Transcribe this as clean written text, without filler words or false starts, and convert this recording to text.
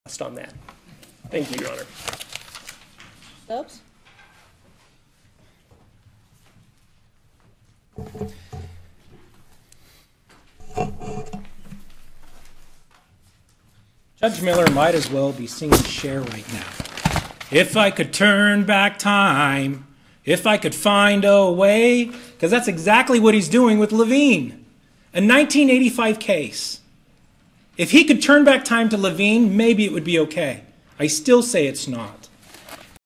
on that. Thank you, Your Honor. Stubbs? Judge Miller might as well be singing Cher right now. If I could turn back time, if I could find a way, because that's exactly what he's doing with Levine. A 1985 case. If he could turn back time to Levine, maybe it would be okay. I still say it's not.